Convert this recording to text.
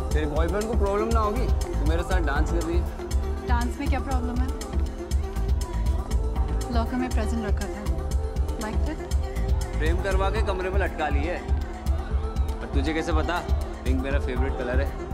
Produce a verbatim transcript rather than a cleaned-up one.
तेरे बॉयफ्रेंड को प्रॉब्लम ना होगी? तू मेरे साथ डांस कर रही है। डांस में क्या प्रॉब्लम है? लॉकर में प्रेजेंट रखा था। Like that? प्रेम करवा के कमरे में लटका ली है। और तुझे कैसे पता पिंक मेरा फेवरेट कलर है?